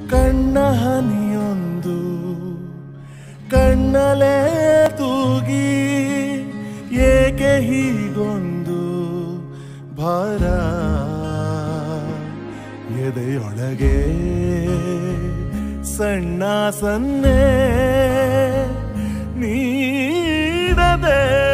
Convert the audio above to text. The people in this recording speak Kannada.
ಕಣ್ಣ ಹನಿಯೊಂದು ಕಣ್ಣಲೇ ತೂಗಿ ಏಕೆ ಹೀಗೊಂದು ಭಾರ ಎದೆಯೊಳಗೆ ಸಣ್ಣ ಸನ್ನೆ ನೀಡದೆ